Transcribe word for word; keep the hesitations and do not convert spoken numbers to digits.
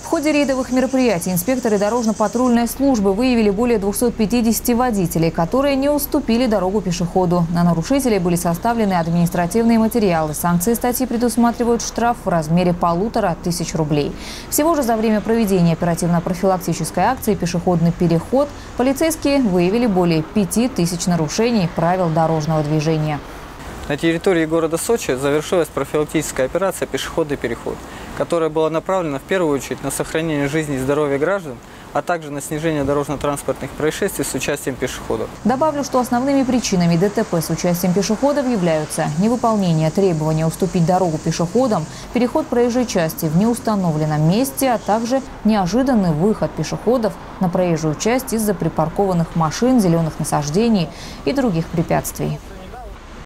В ходе рейдовых мероприятий инспекторы дорожно-патрульной службы выявили более двухсот пятидесяти водителей, которые не уступили дорогу пешеходу. На нарушителей были составлены административные материалы. Санкции статьи предусматривают штраф в размере полутора тысяч рублей. Всего же за время проведения оперативно-профилактической акции «Пешеходный переход» полицейские выявили более пяти тысяч нарушений правил дорожного движения. На территории города Сочи завершилась профилактическая операция «Пешеходный переход», которая была направлена в первую очередь на сохранение жизни и здоровья граждан, а также на снижение дорожно-транспортных происшествий с участием пешеходов. Добавлю, что основными причинами ДТП с участием пешеходов являются невыполнение требования уступить дорогу пешеходам, переход проезжей части в неустановленном месте, а также неожиданный выход пешеходов на проезжую часть из-за припаркованных машин, зеленых насаждений и других препятствий.